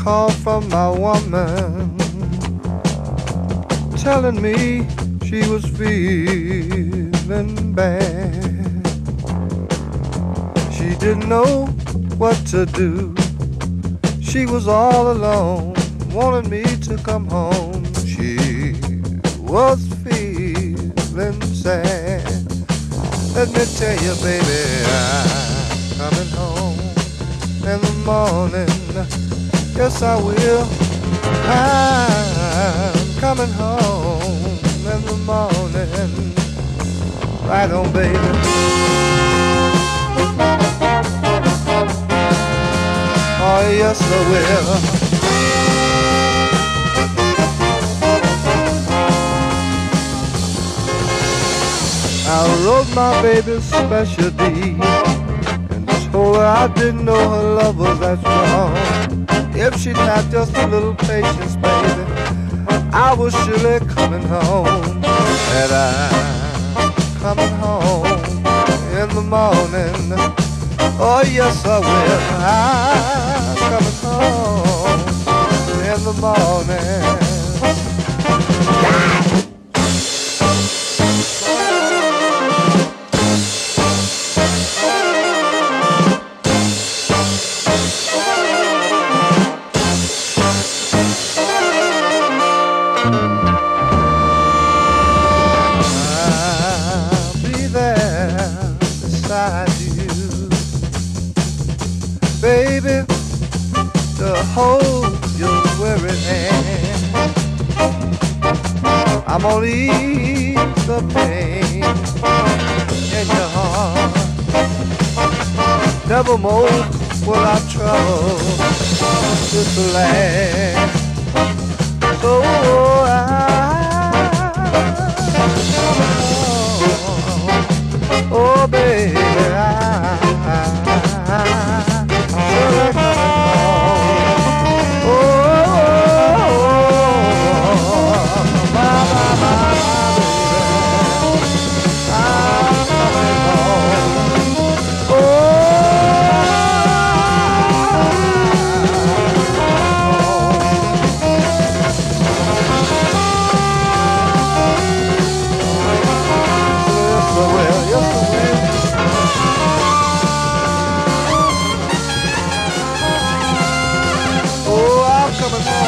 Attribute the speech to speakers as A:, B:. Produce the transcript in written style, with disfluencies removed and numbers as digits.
A: call from my woman telling me she was feeling bad. She didn't know what to do. She was all alone, wanted me to come home. She was feeling sad. Let me tell you, baby, I'm coming home in the morning. Yes, I will. I'm coming home in the morning. Right on, baby. Oh, yes, I will. I wrote my baby's special deed and told her I didn't know her love was that strong. If she'd had just a little patience, baby, I was surely coming home. And I'm coming home in the morning. Oh, yes, I will. I'm coming home in the morning. I'll be there beside you, baby, to hold your weary hand. I'm gonna ease the pain in your heart. Never more will I trouble this land. So oh baby, coming home.